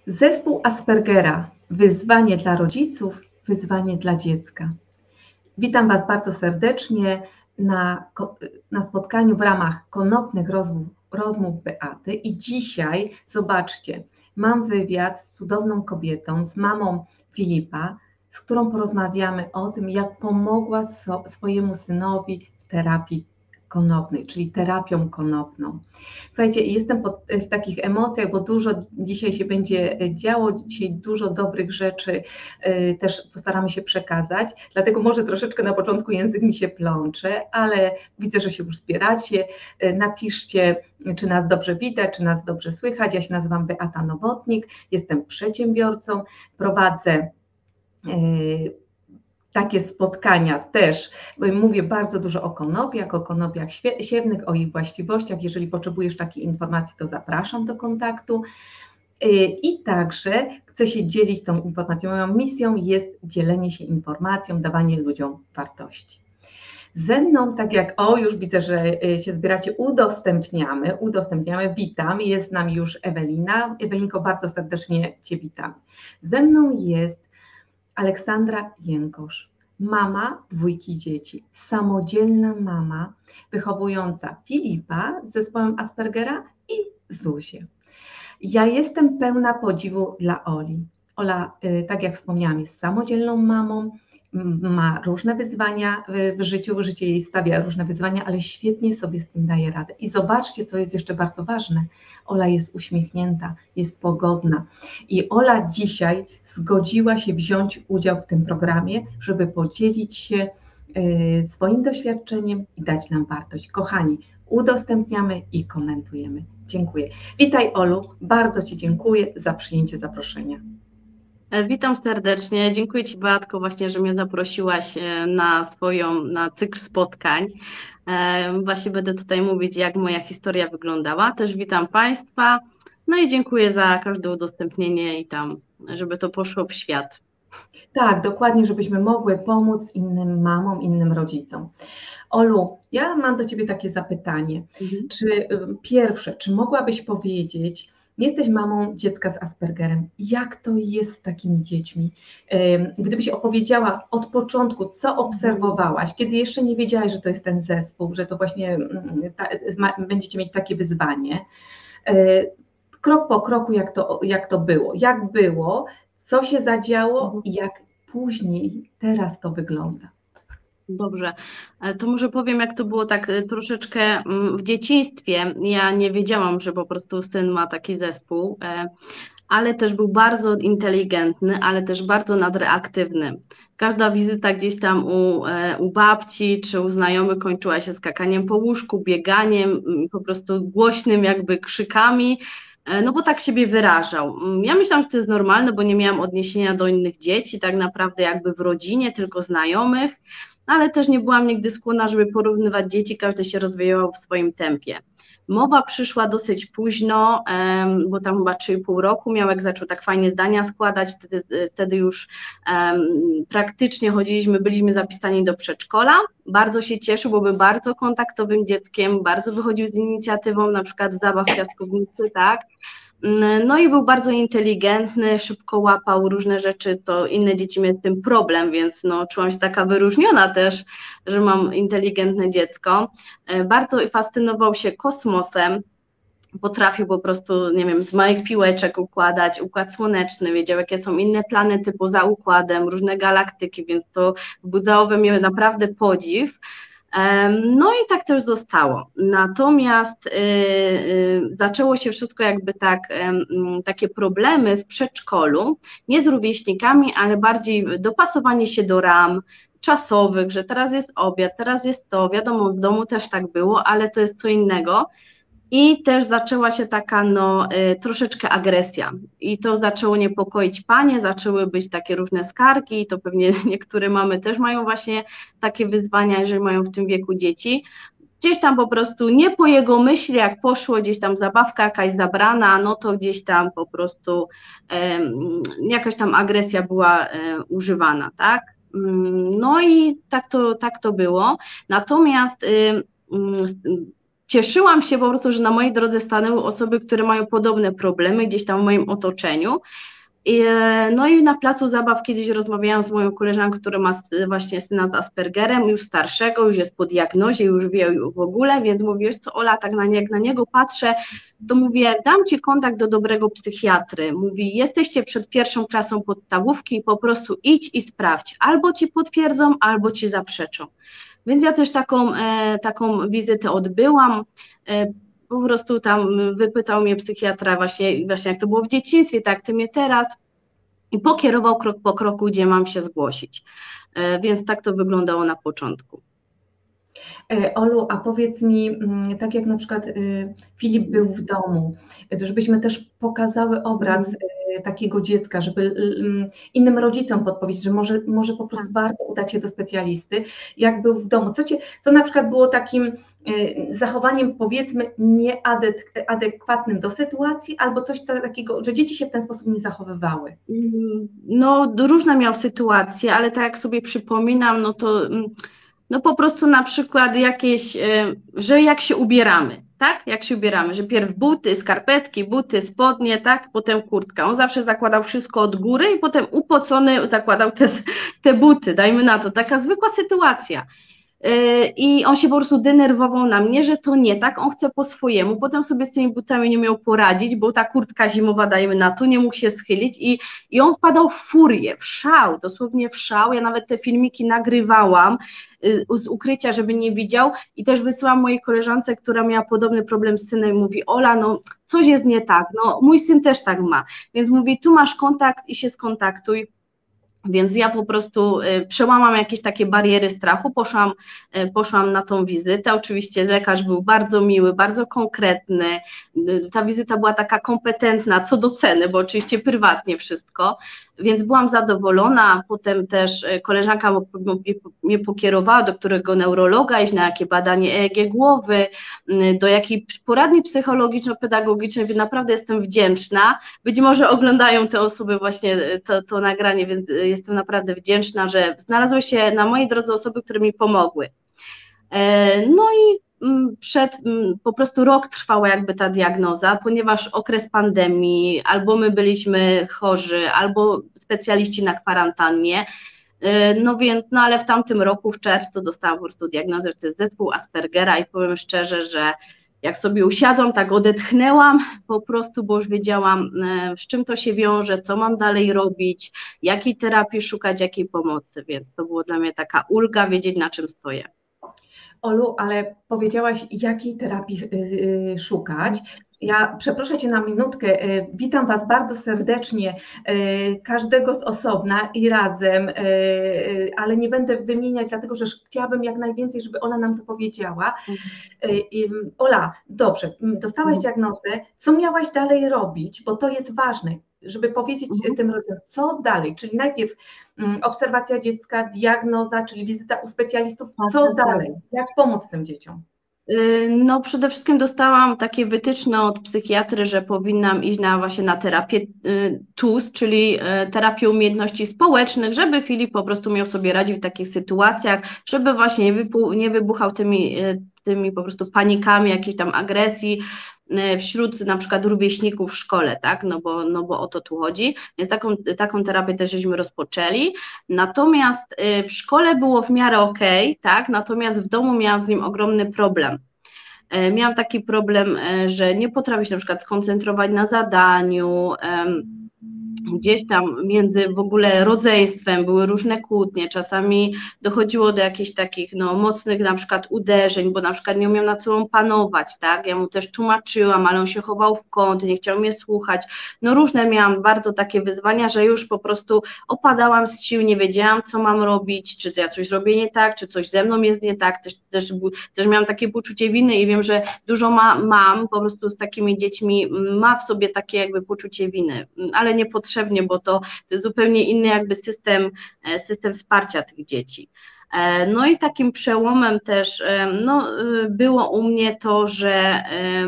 Zespół Aspergera. Wyzwanie dla rodziców, wyzwanie dla dziecka. Witam Was bardzo serdecznie na spotkaniu w ramach konopnych rozmów Beaty i dzisiaj, zobaczcie, mam wywiad z cudowną kobietą, z mamą Filipa, z którą porozmawiamy o tym, jak pomogła swojemu synowi w terapii konopnej, czyli terapią konopną. Słuchajcie, jestem w takich emocjach, bo dużo dzisiaj się będzie działo, dzisiaj dużo dobrych rzeczy też postaramy się przekazać, dlatego może troszeczkę na początku język mi się plącze, ale widzę, że się już zbieracie. Napiszcie, czy nas dobrze widać, czy nas dobrze słychać. Ja się nazywam Beata Nowotnik, jestem przedsiębiorcą, prowadzę takie spotkania też, bo mówię bardzo dużo o konopiach siewnych, o ich właściwościach. Jeżeli potrzebujesz takiej informacji, to zapraszam do kontaktu. I także chcę się dzielić tą informacją. Moją misją jest dzielenie się informacją, dawanie ludziom wartości. Ze mną, tak jak już widzę, że się zbieracie, udostępniamy, witam, jest z nami już Ewelina. Ewelinko, bardzo serdecznie Cię witam. Ze mną jest Aleksandra Jękosz, mama 2 dzieci, samodzielna mama, wychowująca Filipa z zespołem Aspergera i Zuzię. Ja jestem pełna podziwu dla Oli. Ola, tak jak wspomniałam, jest samodzielną mamą, ma różne wyzwania w życiu, życie jej stawia różne wyzwania, ale świetnie sobie z tym daje radę. I zobaczcie, co jest jeszcze bardzo ważne. Ola jest uśmiechnięta, jest pogodna. I Ola dzisiaj zgodziła się wziąć udział w tym programie, żeby podzielić się swoim doświadczeniem i dać nam wartość. Kochani, udostępniamy i komentujemy. Dziękuję. Witaj, Olu, bardzo Ci dziękuję za przyjęcie zaproszenia. Witam serdecznie, dziękuję Ci, Beatko, właśnie, że mnie zaprosiłaś na cykl spotkań. Właśnie będę tutaj mówić, jak moja historia wyglądała. Też witam Państwa, no i dziękuję za każde udostępnienie i żeby to poszło w świat. Tak, dokładnie, żebyśmy mogły pomóc innym mamom, innym rodzicom. Olu, ja mam do Ciebie takie zapytanie. Czy mogłabyś powiedzieć, jesteś mamą dziecka z Aspergerem, jak to jest z takimi dziećmi? Gdybyś opowiedziała od początku, co obserwowałaś, kiedy jeszcze nie wiedziałaś, że to jest ten zespół, że to właśnie będziecie mieć takie wyzwanie. Krok po kroku, jak było, co się zadziało i jak później, teraz to wygląda. Dobrze, to może powiem, jak to było tak troszeczkę w dzieciństwie. Ja nie wiedziałam, że po prostu syn ma taki zespół, ale też był bardzo inteligentny, ale też bardzo nadreaktywny. Każda wizyta gdzieś tam u babci czy u znajomych kończyła się skakaniem po łóżku, bieganiem, po prostu głośnym jakby krzykami, no bo tak siebie wyrażał. Ja myślałam, że to jest normalne, bo nie miałam odniesienia do innych dzieci, tak naprawdę jakby w rodzinie, tylko znajomych, ale też nie byłam nigdy skłonna, żeby porównywać dzieci, każdy się rozwijało w swoim tempie. Mowa przyszła dosyć późno, bo tam chyba 3,5 roku miał, jak zaczął tak fajnie zdania składać, wtedy już praktycznie byliśmy zapisani do przedszkola. Bardzo się cieszył, bo był bardzo kontaktowym dzieckiem, bardzo wychodził z inicjatywą, na przykład zabaw w piaskownicy, tak. No i był bardzo inteligentny, szybko łapał różne rzeczy, to inne dzieci miały z tym problem, więc czułam się taka wyróżniona też, że mam inteligentne dziecko. Bardzo fascynował się kosmosem, potrafił po prostu, nie wiem, z małych piłeczek układać, układ słoneczny, wiedział, jakie są inne planety poza układem, różne galaktyki, więc to wzbudzało we mnie naprawdę podziw. No i tak też zostało. Natomiast zaczęło się wszystko jakby takie problemy w przedszkolu, nie z rówieśnikami, ale bardziej dopasowanie się do ram czasowych, że teraz jest obiad, teraz jest to, wiadomo, w domu też tak było, ale to jest co innego. I też zaczęła się taka troszeczkę agresja i to zaczęło niepokoić panie, zaczęły być takie różne skargi i to pewnie niektóre mamy też mają właśnie takie wyzwania, jeżeli mają w tym wieku dzieci. Gdzieś tam po prostu nie po jego myśli, jak poszło gdzieś tam zabawka jakaś zabrana, no to gdzieś tam po prostu jakaś tam agresja była używana, tak? No i tak to było. Natomiast cieszyłam się po prostu, że na mojej drodze stanęły osoby, które mają podobne problemy gdzieś tam w moim otoczeniu. No i na placu zabaw kiedyś rozmawiałam z moją koleżanką, która ma właśnie syna z Aspergerem, już starszego, już jest po diagnozie, już wie w ogóle, więc mówię, wiesz co, Ola, tak jak na niego patrzę, to mówię, dam ci kontakt do dobrego psychiatry. Mówi, jesteście przed pierwszą klasą podstawówki, po prostu idź i sprawdź. Albo ci potwierdzą, albo ci zaprzeczą. Więc ja też taką wizytę odbyłam. Po prostu tam wypytał mnie psychiatra właśnie jak to było w dzieciństwie, tak ty mnie teraz i pokierował krok po kroku, gdzie mam się zgłosić. Więc tak to wyglądało na początku. Olu, a powiedz mi, tak jak na przykład Filip był w domu, żebyśmy też pokazały obraz takiego dziecka, żeby innym rodzicom podpowiedzieć, że może po prostu warto udać się do specjalisty, jak był w domu. Co na przykład było takim zachowaniem, powiedzmy, nieadekwatnym do sytuacji, albo coś takiego, że dzieci się w ten sposób nie zachowywały? No, różne miał sytuacje, ale tak jak sobie przypominam, no po prostu na przykład jakieś, że jak się ubieramy, tak? Jak się ubieramy, że pierw buty, skarpetki, buty, spodnie, tak? Potem kurtka. On zawsze zakładał wszystko od góry i potem upocony zakładał te buty, dajmy na to. Taka zwykła sytuacja. I on się po prostu denerwował na mnie, że to nie tak, on chce po swojemu, potem sobie z tymi butami nie miał poradzić, bo ta kurtka zimowa, dajmy na to, nie mógł się schylić i on wpadał w furię, w szał, dosłownie w szał. Ja nawet te filmiki nagrywałam z ukrycia, żeby nie widział i też wysyłam mojej koleżance, która miała podobny problem z synem, mówi, Ola, no coś jest nie tak, no mój syn też tak ma, więc mówi, tu masz kontakt i się skontaktuj. Więc ja po prostu przełamam jakieś takie bariery strachu, poszłam na tą wizytę. Oczywiście lekarz był bardzo miły, bardzo konkretny. Ta wizyta była taka kompetentna co do ceny, bo oczywiście prywatnie wszystko, więc byłam zadowolona. Potem też koleżanka mnie pokierowała do którego neurologa, iść na jakie badanie EEG głowy, do jakiej poradni psychologiczno-pedagogicznej, więc naprawdę jestem wdzięczna. Być może oglądają te osoby właśnie to nagranie, więc jestem naprawdę wdzięczna, że znalazły się na mojej drodze osoby, które mi pomogły. No i po prostu rok trwała jakby ta diagnoza, ponieważ okres pandemii, albo my byliśmy chorzy, albo specjaliści na kwarantannie, no ale w tamtym roku, w czerwcu dostałam po prostu diagnozę, że to jest zespół Aspergera i powiem szczerze, że jak sobie usiadłam, tak odetchnęłam po prostu, bo już wiedziałam, z czym to się wiąże, co mam dalej robić, jakiej terapii szukać, jakiej pomocy, więc to było dla mnie taka ulga, wiedzieć, na czym stoję. Olu, ale powiedziałaś, jakiej terapii szukać. Ja przeproszę Cię na minutkę, witam Was bardzo serdecznie, każdego z osobna i razem, ale nie będę wymieniać, dlatego że chciałabym jak najwięcej, żeby Ola nam to powiedziała. Ola, dobrze, dostałaś diagnozę, co miałaś dalej robić, bo to jest ważne, żeby powiedzieć tym rodzicom, co dalej, czyli najpierw obserwacja dziecka, diagnoza, czyli wizyta u specjalistów, co dalej, jak pomóc tym dzieciom? No przede wszystkim dostałam takie wytyczne od psychiatry, że powinnam iść właśnie na terapię TUS, czyli terapię umiejętności społecznych, żeby Filip po prostu miał sobie radzić w takich sytuacjach, żeby właśnie nie wybuchał tymi po prostu panikami, jakiejś tam agresji wśród na przykład rówieśników w szkole, tak, no bo o to tu chodzi, więc taką terapię też żeśmy rozpoczęli, natomiast w szkole było w miarę okej, tak, natomiast w domu miałam z nim ogromny problem. Miałam taki problem, że nie potrafię się na przykład skoncentrować na zadaniu, gdzieś tam między w ogóle rodzeństwem były różne kłótnie, czasami dochodziło do jakichś takich mocnych na przykład uderzeń, bo na przykład nie umiał nad sobą panować, tak, ja mu też tłumaczyłam, ale on się chował w kąt, nie chciał mnie słuchać, różne miałam bardzo takie wyzwania, że już po prostu opadałam z sił, nie wiedziałam, co mam robić, czy ja coś robię nie tak, czy coś ze mną jest nie tak, też miałam takie poczucie winy i wiem, że dużo mam po prostu z takimi dziećmi, ma w sobie takie jakby poczucie winy, ale niepotrzebnie, bo to jest zupełnie inny jakby system wsparcia tych dzieci. No i takim przełomem też było u mnie to, że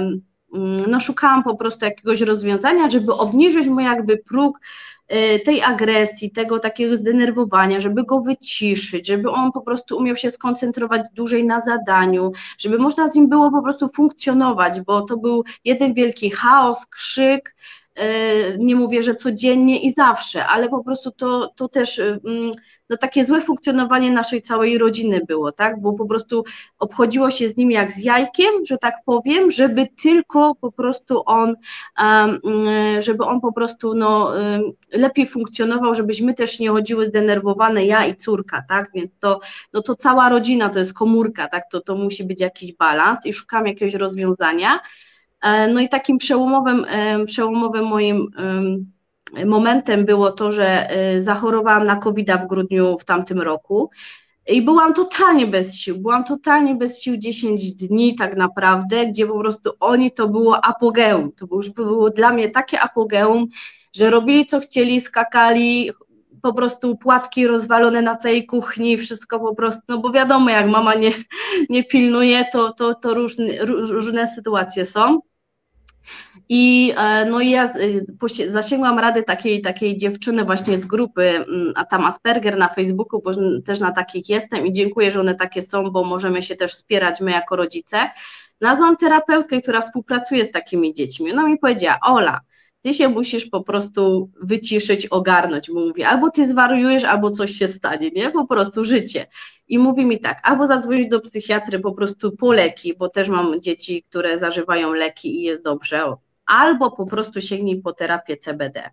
no szukałam po prostu jakiegoś rozwiązania, żeby obniżyć mu jakby próg tej agresji, tego takiego zdenerwowania, żeby go wyciszyć, żeby on po prostu umiał się skoncentrować dłużej na zadaniu, żeby można z nim było po prostu funkcjonować, bo to był jeden wielki chaos, krzyk, nie mówię, że codziennie i zawsze, ale po prostu to też no takie złe funkcjonowanie naszej całej rodziny było, tak, bo po prostu obchodziło się z nim jak z jajkiem, że tak powiem, żeby tylko po prostu żeby on po prostu no, lepiej funkcjonował, żebyśmy też nie chodziły zdenerwowane, ja i córka, tak, więc no to cała rodzina to jest komórka, tak, to musi być jakiś balans i szukam jakiegoś rozwiązania. No i takim przełomowym moim momentem było to, że zachorowałam na COVID-a w grudniu w tamtym roku i byłam totalnie bez sił 10 dni tak naprawdę, gdzie po prostu to było apogeum, to już było dla mnie takie apogeum, że robili co chcieli, skakali, po prostu płatki rozwalone na całej kuchni, wszystko po prostu, no bo wiadomo, jak mama nie pilnuje, to różne sytuacje są. No i ja zasięgłam rady takiej dziewczyny właśnie z grupy, a tam Asperger na Facebooku, bo też na takich jestem i dziękuję, że one takie są, bo możemy się też wspierać my jako rodzice. Nazwałam terapeutkę, która współpracuje z takimi dziećmi. No mi powiedziała: Ola, ty się musisz po prostu wyciszyć, ogarnąć, bo mówię, albo ty zwariujesz, albo coś się stanie, nie? Po prostu życie. I mówi mi tak, albo zadzwonić do psychiatry po prostu po leki, bo też mam dzieci, które zażywają leki i jest dobrze, albo po prostu sięgnij po terapię CBD.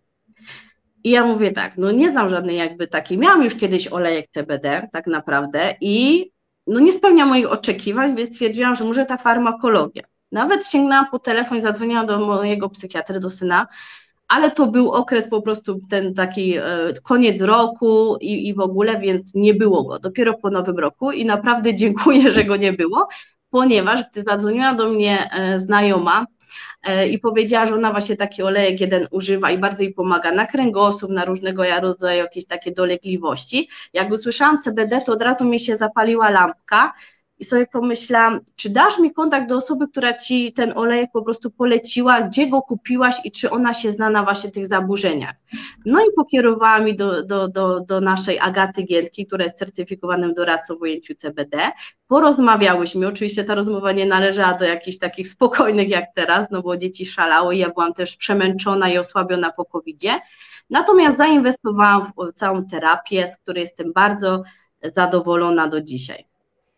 I ja mówię tak, no nie znam żadnej jakby takiej, miałam już kiedyś olejek CBD tak naprawdę i no nie spełnia moich oczekiwań, więc stwierdziłam, że może ta farmakologia. Nawet sięgnęłam po telefon i zadzwoniłam do mojego psychiatry, do syna, ale to był okres po prostu ten taki koniec roku i w ogóle, więc nie było go, dopiero po nowym roku i naprawdę dziękuję, że go nie było, ponieważ gdy zadzwoniła do mnie znajoma i powiedziała, że ona właśnie taki olejek jeden używa i bardzo jej pomaga na kręgosłup, na różnego rodzaju jakieś takie dolegliwości, jak usłyszałam CBD, to od razu mi się zapaliła lampka i sobie pomyślałam, czy dasz mi kontakt do osoby, która ci ten olejek po prostu poleciła, gdzie go kupiłaś i czy ona się zna na właśnie tych zaburzeniach. No i pokierowała mi do naszej Agaty Giętki, która jest certyfikowanym doradcą w ujęciu CBD. Porozmawiałyśmy, oczywiście ta rozmowa nie należała do jakichś takich spokojnych jak teraz, no bo dzieci szalały, ja byłam też przemęczona i osłabiona po COVID-zie, natomiast zainwestowałam w całą terapię, z której jestem bardzo zadowolona do dzisiaj.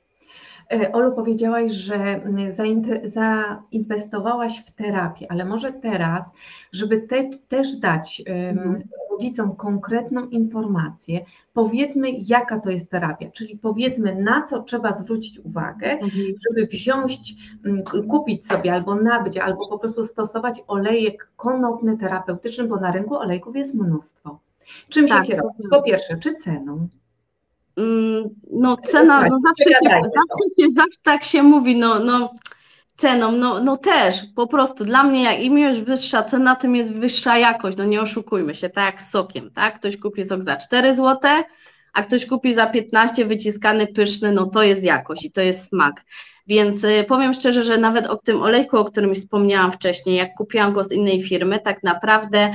Olu, powiedziałaś, że zainwestowałaś w terapię, ale może teraz, żeby też dać rodzicom konkretną informację, powiedzmy, jaka to jest terapia, czyli powiedzmy, na co trzeba zwrócić uwagę, żeby wziąć, kupić sobie albo nabyć, albo po prostu stosować olejek konopny terapeutyczny, bo na rynku olejków jest mnóstwo. Czym się kierować? Po pierwsze, czy ceną? No cena, no zawsze tak się mówi, no ceną, no też, po prostu dla mnie jak im jest wyższa cena, tym jest wyższa jakość, no nie oszukujmy się, tak jak z sokiem, tak, ktoś kupi sok za 4 zł, a ktoś kupi za 15 wyciskany, pyszny, no to jest jakość i to jest smak. Więc powiem szczerze, że nawet o tym olejku, o którym wspomniałam wcześniej, jak kupiłam go z innej firmy, tak naprawdę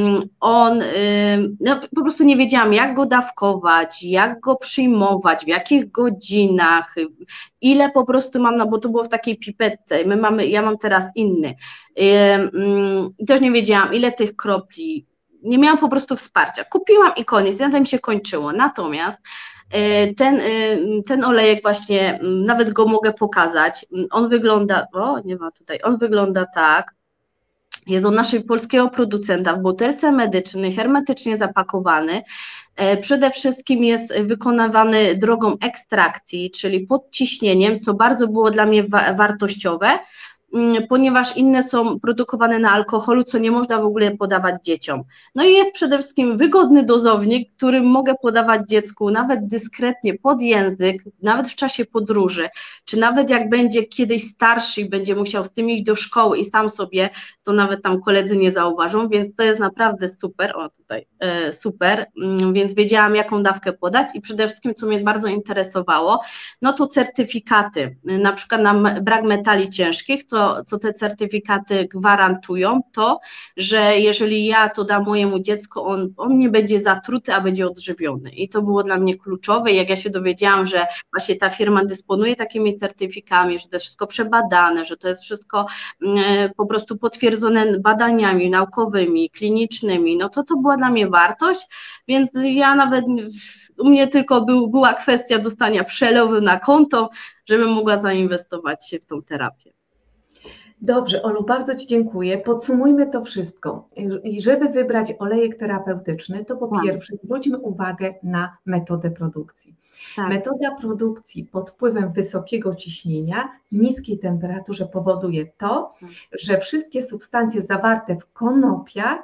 no, po prostu nie wiedziałam, jak go dawkować, jak go przyjmować, w jakich godzinach, ile po prostu mam, no bo to było w takiej pipetce, ja mam teraz inny. I też nie wiedziałam, ile tych kropli, nie miałam po prostu wsparcia. Kupiłam i koniec, na tym się kończyło. Natomiast ten olejek właśnie, nawet go mogę pokazać, on wygląda, on wygląda tak, jest od naszego polskiego producenta w butelce medycznej, hermetycznie zapakowany, przede wszystkim jest wykonywany drogą ekstrakcji, czyli pod ciśnieniem, co bardzo było dla mnie wartościowe, ponieważ inne są produkowane na alkoholu, co nie można w ogóle podawać dzieciom. No i jest przede wszystkim wygodny dozownik, którym mogę podawać dziecku nawet dyskretnie pod język, nawet w czasie podróży, czy nawet jak będzie kiedyś starszy i będzie musiał z tym iść do szkoły i sam sobie, to nawet tam koledzy nie zauważą, więc to jest naprawdę super, super, więc wiedziałam, jaką dawkę podać i przede wszystkim, co mnie bardzo interesowało, no to certyfikaty, na przykład na brak metali ciężkich, co co te certyfikaty gwarantują, to, że jeżeli ja to dam mojemu dziecku, on nie będzie zatruty, a będzie odżywiony. I to było dla mnie kluczowe. Jak ja się dowiedziałam, że właśnie ta firma dysponuje takimi certyfikami, że to jest wszystko przebadane, że to jest wszystko po prostu potwierdzone badaniami naukowymi, klinicznymi, no to była dla mnie wartość, więc ja nawet, u mnie tylko była kwestia dostania przelewu na konto, żebym mogła zainwestować się w tą terapię. Dobrze, Olu, bardzo Ci dziękuję. Podsumujmy to wszystko. I żeby wybrać olejek terapeutyczny, to po pierwsze zwróćmy uwagę na metodę produkcji. Tak. Metoda produkcji pod wpływem wysokiego ciśnienia, niskiej temperaturze powoduje to, że wszystkie substancje zawarte w konopiach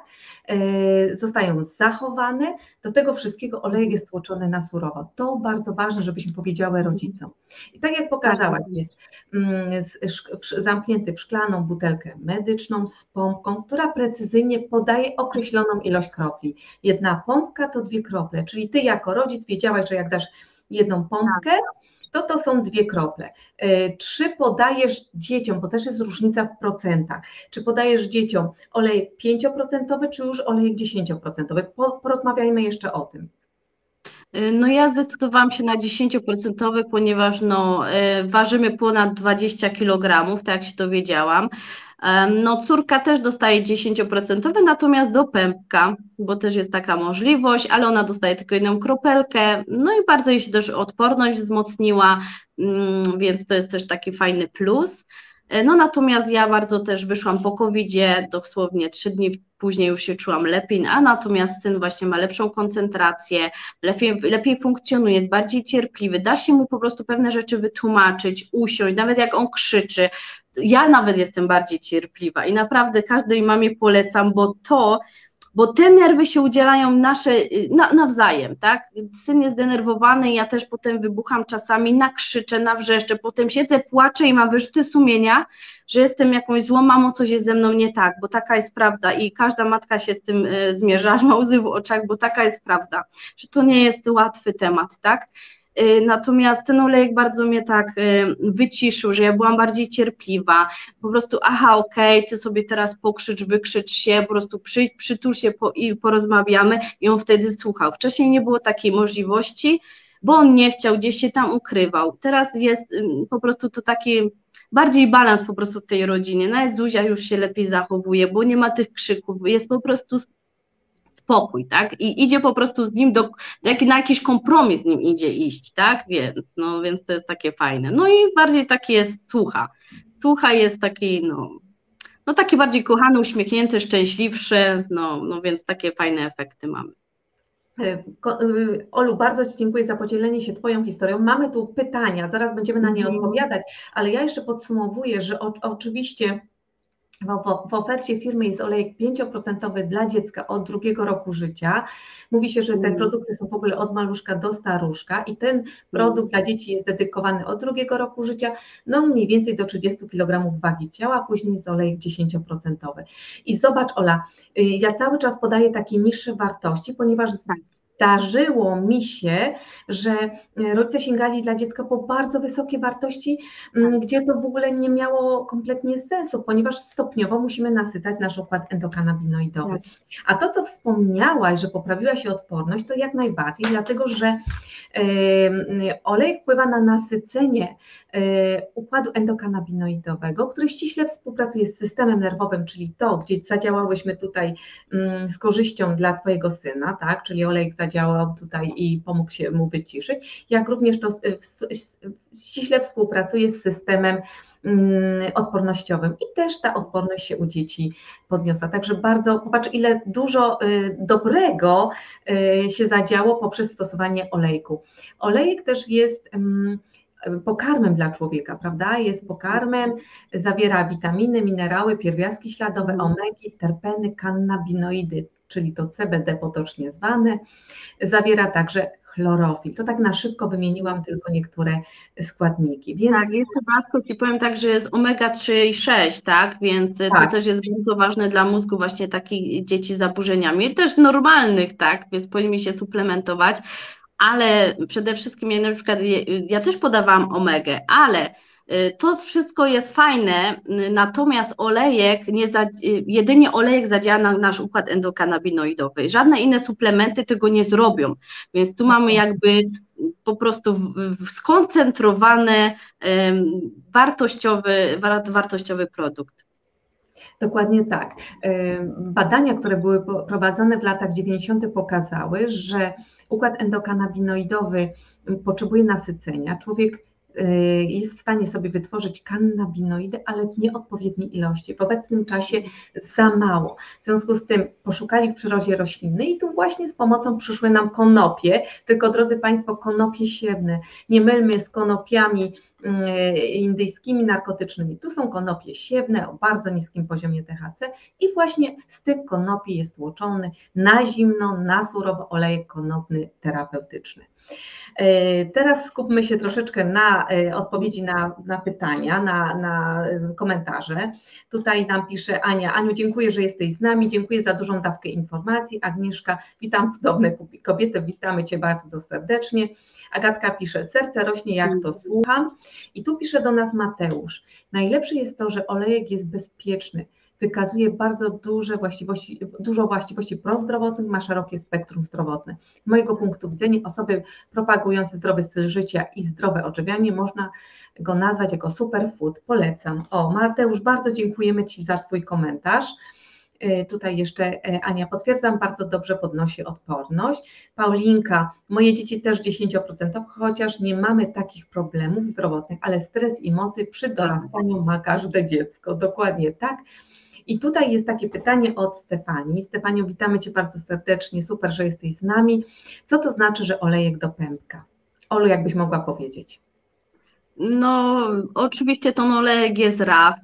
zostają zachowane. Do tego wszystkiego olejek jest tłoczony na surowo. To bardzo ważne, żebyśmy powiedziały rodzicom. I tak jak pokazałaś, jest zamknięty w szklaną butelkę medyczną z pompką, która precyzyjnie podaje określoną ilość kropli. Jedna pompka to 2 krople, czyli Ty jako rodzic wiedziałaś, że jak dasz jedną pompkę, to są 2 krople. Czy podajesz dzieciom, bo też jest różnica w procentach, czy podajesz dzieciom olejek 5%, czy już olejek 10%? Porozmawiajmy jeszcze o tym. No ja zdecydowałam się na 10%, ponieważ ważymy ponad 20 kg, tak jak się dowiedziałam. No córka też dostaje 10%, natomiast do pępka, bo też jest taka możliwość, ale ona dostaje tylko 1 kropelkę, no i bardzo jej się też odporność wzmocniła, więc to jest też taki fajny plus. No natomiast ja bardzo też wyszłam po COVID-zie, dosłownie 3 dni później już się czułam lepiej, a natomiast syn właśnie ma lepszą koncentrację, lepiej funkcjonuje, jest bardziej cierpliwy, da się mu po prostu pewne rzeczy wytłumaczyć, usiąść, nawet jak on krzyczy. Ja nawet jestem bardziej cierpliwa i naprawdę każdej mamie polecam, bo te nerwy się udzielają nawzajem, tak? Syn jest zdenerwowany, ja też potem wybucham czasami, nakrzyczę, nawrzeszczę, potem siedzę, płaczę i mam wyrzuty sumienia, że jestem jakąś złą mamą, coś jest ze mną nie tak, bo taka jest prawda i każda matka się z tym zmierza, aż ma łzy w oczach, bo taka jest prawda, że to nie jest łatwy temat, tak? Natomiast ten olejek bardzo mnie tak wyciszył, że ja byłam bardziej cierpliwa, po prostu okej, ty sobie teraz pokrzycz, wykrzycz się, po prostu przytul się i porozmawiamy i on wtedy słuchał. Wcześniej nie było takiej możliwości, bo on nie chciał, gdzieś się tam ukrywał. Teraz jest po prostu to taki bardziej balans po prostu w tej rodzinie, nawet Zuzia już się lepiej zachowuje, bo nie ma tych krzyków, jest po prostu spokój, tak? I idzie po prostu z nim na jakiś kompromis z nim idzie iść, tak? Więc to jest takie fajne. No i bardziej taki jest słucha. Słucha jest taki, taki bardziej kochany, uśmiechnięty, szczęśliwszy, więc takie fajne efekty mamy. Olu, bardzo Ci dziękuję za podzielenie się Twoją historią. Mamy tu pytania, zaraz będziemy na nie odpowiadać, ale ja jeszcze podsumowuję, że oczywiście w ofercie firmy jest olejek 5% dla dziecka od 2 roku życia. Mówi się, że te produkty są w ogóle od maluszka do staruszka i ten produkt dla dzieci jest dedykowany od 2 roku życia, mniej więcej do 30 kg wagi ciała, później jest olejek 10%. I zobacz, Ola, ja cały czas podaję takie niższe wartości, ponieważ zdarzyło mi się, że rodzice sięgali dla dziecka po bardzo wysokie wartości, gdzie to w ogóle nie miało kompletnie sensu, ponieważ stopniowo musimy nasycać nasz układ endokanabinoidowy. A to, co wspomniałaś, że poprawiła się odporność, to jak najbardziej, dlatego że olej wpływa na nasycenie układu endokanabinoidowego, który ściśle współpracuje z systemem nerwowym, czyli to, gdzie zadziałałyśmy tutaj z korzyścią dla Twojego syna, tak? Czyli olejek zadziałał tutaj i pomógł się mu wyciszyć, jak również to ściśle współpracuje z systemem odpornościowym i też ta odporność się u dzieci podniosła. Także bardzo, popatrz, ile dużo dobrego się zadziało poprzez stosowanie olejku. Olejek też jest pokarmem dla człowieka, prawda? Jest pokarmem, zawiera witaminy, minerały, pierwiastki śladowe, omegi, terpeny, kannabinoidy, czyli to CBD potocznie zwane. Zawiera także chlorofil. To tak na szybko wymieniłam tylko niektóre składniki. Więc... Tak, jeszcze raz Ci powiem tak, że jest omega-3 i 6, tak? Więc to też jest bardzo ważne dla mózgu właśnie takich dzieci z zaburzeniami, też normalnych, tak? Więc powinni się suplementować, ale przede wszystkim ja też podawałam omegę, ale To wszystko jest fajne, natomiast jedynie olejek zadziała na nasz układ endokanabinoidowy. Żadne inne suplementy tego nie zrobią, więc tu mamy jakby po prostu skoncentrowany, wartościowy produkt. Dokładnie tak. Badania, które były prowadzone w latach 90. pokazały, że układ endokanabinoidowy potrzebuje nasycenia. Człowiek jest w stanie sobie wytworzyć kannabinoidy, ale w nieodpowiedniej ilości. W obecnym czasie za mało. W związku z tym poszukali w przyrodzie rośliny i tu właśnie z pomocą przyszły nam konopie, tylko drodzy Państwo, konopie siewne. Nie mylmy z konopiami indyjskimi narkotycznymi. Tu są konopie siewne o bardzo niskim poziomie THC i właśnie z tych konopi jest tłoczony na zimno, na surowo olejek konopny terapeutyczny. Teraz skupmy się troszeczkę na odpowiedzi na pytania, na komentarze. Tutaj nam pisze Ania. Aniu, dziękuję, że jesteś z nami, dziękuję za dużą dawkę informacji. Agnieszka, witam cudowne kobiety, witamy Cię bardzo serdecznie. Agatka pisze, serce rośnie jak to słucham. I tu pisze do nas Mateusz, najlepsze jest to, że olejek jest bezpieczny, wykazuje bardzo dużo właściwości prozdrowotnych, ma szerokie spektrum zdrowotne. Z mojego punktu widzenia osoby propagujące zdrowy styl życia i zdrowe odżywianie można go nazwać jako superfood. Polecam. O, Mateusz, bardzo dziękujemy Ci za Twój komentarz. Tutaj jeszcze Ania, potwierdzam, bardzo dobrze podnosi odporność. Paulinka, moje dzieci też 10%, chociaż nie mamy takich problemów zdrowotnych, ale stres i emocje przy dorastaniu ma każde dziecko. Dokładnie tak. I tutaj jest takie pytanie od Stefanii. Stefaniu, witamy Cię bardzo serdecznie, super, że jesteś z nami. Co to znaczy, że olejek do pępka? Olu, jakbyś mogła powiedzieć? No, oczywiście ten olejek jest RAW,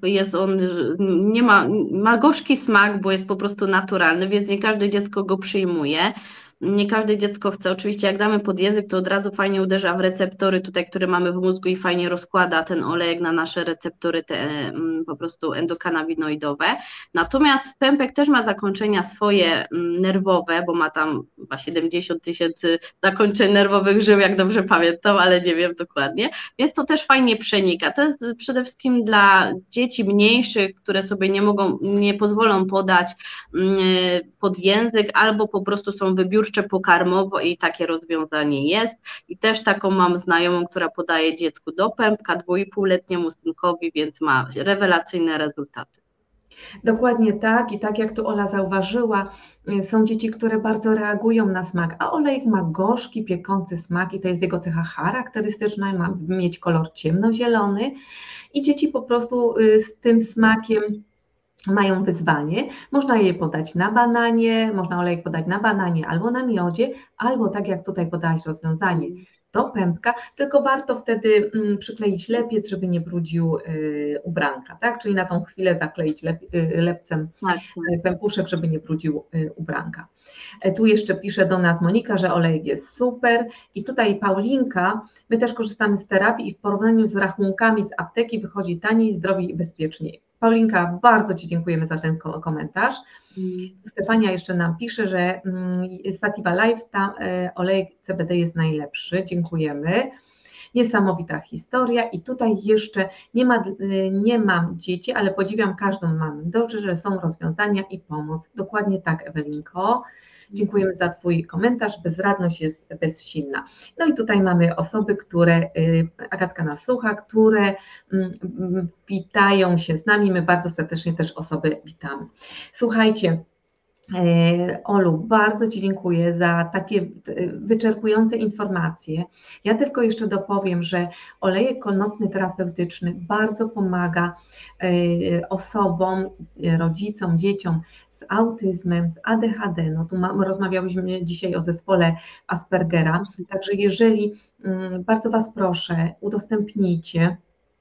ma gorzki smak, bo jest po prostu naturalny, więc nie każde dziecko go przyjmuje. Nie każde dziecko chce, oczywiście jak damy pod język, to od razu fajnie uderza w receptory tutaj, które mamy w mózgu i fajnie rozkłada ten olejek na nasze receptory po prostu endokanabinoidowe. Natomiast pępek też ma zakończenia swoje nerwowe, bo ma tam chyba 70 000 zakończeń nerwowych żył, jak dobrze pamiętam, ale nie wiem dokładnie, więc to też fajnie przenika. To jest przede wszystkim dla dzieci mniejszych, które sobie nie pozwolą podać pod język, albo po prostu są wybiórcze pokarmowo i takie rozwiązanie jest. I też taką mam znajomą, która podaje dziecku do pępka, 2,5-letniemu synkowi, więc ma rewelacyjne rezultaty. Dokładnie tak i tak jak tu Ola zauważyła, są dzieci, które bardzo reagują na smak, a olejek ma gorzki, piekący smak i to jest jego cecha charakterystyczna, ma mieć kolor ciemnozielony i dzieci po prostu z tym smakiem mają wyzwanie. Można je podać na bananie, można olejek podać na bananie albo na miodzie, albo tak jak tutaj podałaś rozwiązanie, do pępka, tylko warto wtedy przykleić lepiec, żeby nie brudził ubranka, tak? Czyli na tą chwilę zakleić lepcem pępuszek, żeby nie brudził ubranka. Tu jeszcze pisze do nas Monika, że olejek jest super i tutaj Paulinka, my też korzystamy z terapii i w porównaniu z rachunkami z apteki wychodzi taniej, zdrowiej i bezpieczniej. Paulinka, bardzo Ci dziękujemy za ten komentarz. Stefania jeszcze nam pisze, że Sativa Life, olejek CBD jest najlepszy. Dziękujemy. Niesamowita historia i tutaj jeszcze nie mam dzieci, ale podziwiam każdą mamę. Dobrze, że są rozwiązania i pomoc. Dokładnie tak, Ewelinko. Dziękujemy za Twój komentarz. Bezradność jest bezsilna. No i tutaj mamy osoby, Agatka nas słucha, które witają się z nami. My bardzo serdecznie też osoby witamy. Słuchajcie, Olu, bardzo Ci dziękuję za takie wyczerpujące informacje. Ja tylko jeszcze dopowiem, że olejek konopny terapeutyczny bardzo pomaga osobom, rodzicom, dzieciom z autyzmem, z ADHD. No tu rozmawiałyśmy dzisiaj o zespole Aspergera, także jeżeli, bardzo Was proszę, udostępnijcie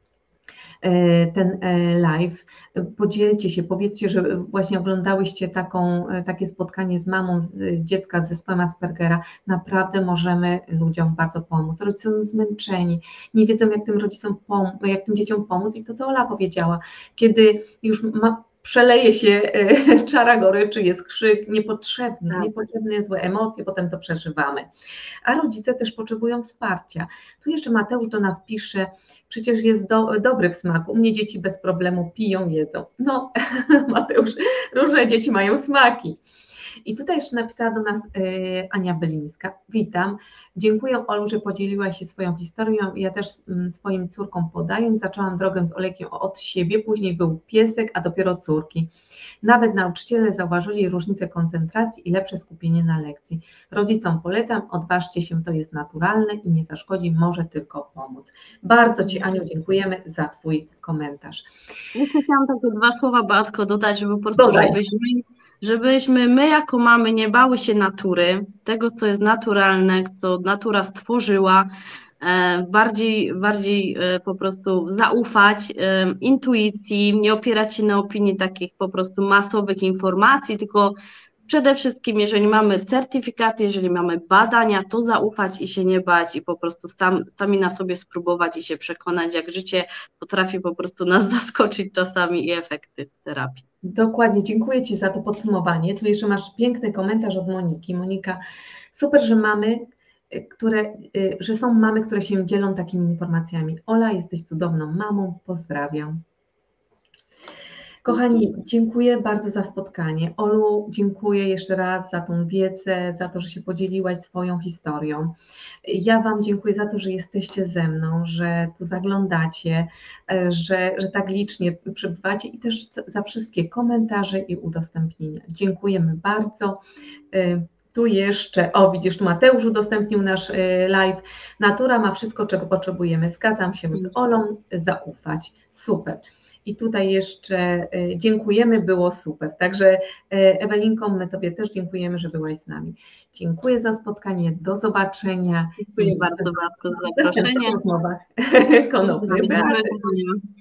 ten live, podzielcie się, powiedzcie, że właśnie oglądałyście takie spotkanie z mamą dziecka z zespołem Aspergera. Naprawdę możemy ludziom bardzo pomóc. Rodzice są zmęczeni, nie wiedzą jak tym dzieciom pomóc i to co Ola powiedziała, kiedy już przeleje się czara goryczy, jest krzyk, niepotrzebny, Tak. niepotrzebne złe emocje, potem to przeżywamy. A rodzice też potrzebują wsparcia. Tu jeszcze Mateusz do nas pisze, przecież jest dobry w smaku, u mnie dzieci bez problemu piją, jedzą. No Mateusz, różne dzieci mają smaki. I tutaj jeszcze napisała do nas Ania Bylińska. Witam, dziękuję Olu, że podzieliłaś się swoją historią. Ja też swoim córkom podaję. Zaczęłam drogę z Olejkiem od siebie, później był piesek, a dopiero córki. Nawet nauczyciele zauważyli różnicę koncentracji i lepsze skupienie na lekcji. Rodzicom polecam, odważcie się, to jest naturalne i nie zaszkodzi, może tylko pomóc. Bardzo Ci, Aniu, dziękujemy za Twój komentarz. Jeszcze chciałam takie dwa słowa, Beatko, dodać, żeby po prostu, Dodaj. żebyśmy my jako mamy nie bały się natury, tego, co jest naturalne, co natura stworzyła, bardziej po prostu zaufać intuicji, nie opierać się na opinii takich po prostu masowych informacji, tylko przede wszystkim, jeżeli mamy certyfikaty, jeżeli mamy badania, to zaufać i się nie bać i po prostu sami na sobie spróbować i się przekonać, jak życie potrafi po prostu nas zaskoczyć czasami i efekty terapii. Dokładnie, dziękuję Ci za to podsumowanie. Tu jeszcze masz piękny komentarz od Moniki. Monika, super, że są mamy, które się dzielą takimi informacjami. Ola, jesteś cudowną mamą, pozdrawiam. Kochani, dziękuję bardzo za spotkanie. Olu, dziękuję jeszcze raz za tą wiedzę, za to, że się podzieliłaś swoją historią. Ja Wam dziękuję za to, że jesteście ze mną, że tu zaglądacie, że tak licznie przebywacie i też za wszystkie komentarze i udostępnienia. Dziękujemy bardzo. Tu jeszcze, widzisz, Mateusz udostępnił nasz live. Natura ma wszystko, czego potrzebujemy. Zgadzam się z Olą, zaufać. Super. I tutaj jeszcze dziękujemy, było super. Także Ewelinko, my Tobie też dziękujemy, że byłaś z nami. Dziękuję za spotkanie, do zobaczenia. Dziękuję bardzo, Beatko, za zaproszenie. Konopny.